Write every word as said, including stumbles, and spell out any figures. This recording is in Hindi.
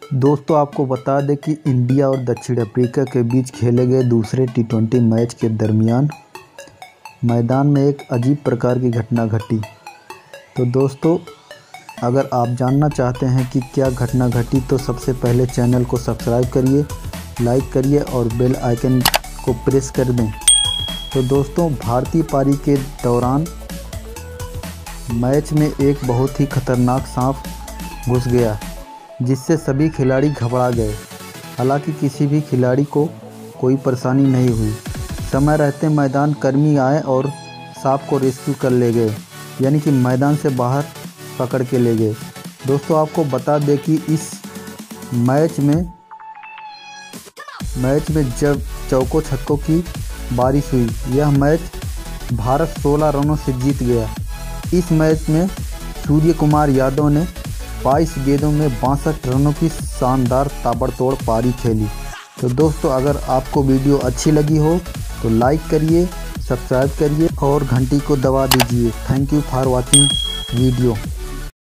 दोस्तों आपको बता दें कि इंडिया और दक्षिण अफ्रीका के बीच खेले गए दूसरे टी ट्वेंटी मैच के दरमियान मैदान में एक अजीब प्रकार की घटना घटी। तो दोस्तों अगर आप जानना चाहते हैं कि क्या घटना घटी तो सबसे पहले चैनल को सब्सक्राइब करिए, लाइक करिए और बेल आइकन को प्रेस कर दें। तो दोस्तों भारतीय पारी के दौरान मैच में एक बहुत ही खतरनाक सांप घुस गया जिससे सभी खिलाड़ी घबरा गए। हालांकि किसी भी खिलाड़ी को कोई परेशानी नहीं हुई। समय रहते मैदान कर्मी आए और सांप को रेस्क्यू कर ले गए, यानी कि मैदान से बाहर पकड़ के ले गए। दोस्तों आपको बता दें कि इस मैच में मैच में जब चौकों छक्कों की बारिश हुई, यह मैच भारत सोलह रनों से जीत गया। इस मैच में सूर्य कुमार यादव ने बाईस गेंदों में बासठ रनों की शानदार ताबड़तोड़ पारी खेली। तो दोस्तों अगर आपको वीडियो अच्छी लगी हो तो लाइक करिए, सब्सक्राइब करिए और घंटी को दबा दीजिए। Thank you for watching video.